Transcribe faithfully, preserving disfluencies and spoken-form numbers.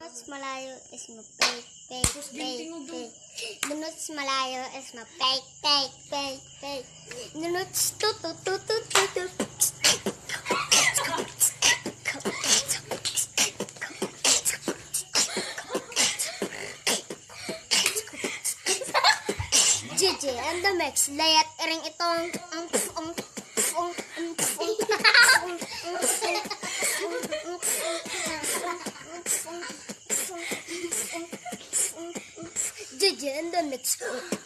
Lunod malayo is ma-fake, fake, fake, fake. Lunod malayo is ma-fake, fake, fake, fake. Lunod tu tu tu tu tu tu. Gigi and the mix, layat ring itong ang ang ang Gigi and the mix.